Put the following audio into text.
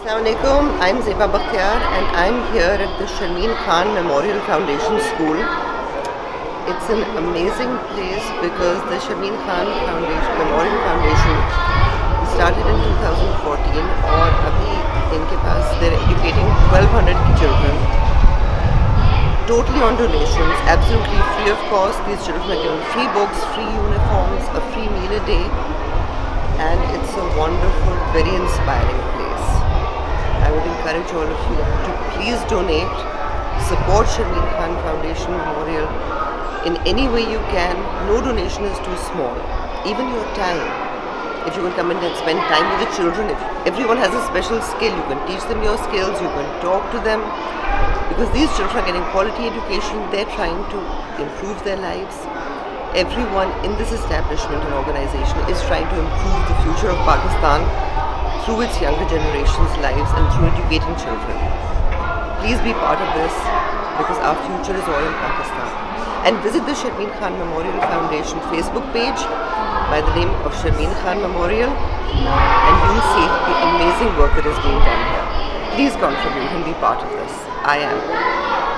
Assalamualaikum, I'm Zeba Bakhtiar and I'm here at the Sharmeen Khan Memorial Foundation School. It's an amazing place because the Sharmeen Khan Memorial Foundation started in 2014 और अभी इनके पास they're educating 1200 children totally on donations, absolutely free of cost. These children are given free books, free uniforms, a free meal a day, and it's a wonderful, very inspiring place. I would encourage all of you to please donate, support Sharmeen Khan Foundation Memorial in any way you can. No donation is too small. Even your time. If you can come in and spend time with the children, if everyone has a special skill, you can teach them your skills, you can talk to them. Because these children are getting quality education, they're trying to improve their lives. Everyone in this establishment and organization is trying to improve the future of Pakistan through its younger generation's lives and through educating children. Please be part of this because our future is all in Pakistan. And visit the Sharmeen Khan Memorial Foundation Facebook page by the name of Sharmeen Khan Memorial and you'll see the amazing work that is being done here. Please contribute and be part of this. I am.